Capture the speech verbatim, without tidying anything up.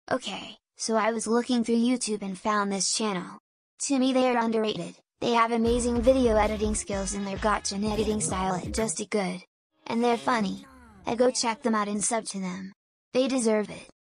Okay, so I was looking through YouTube and found this channel. To me they are underrated, they have amazing video editing skills and their gotcha editing style is just good. And they're funny. I go check them out and sub to them. They deserve it.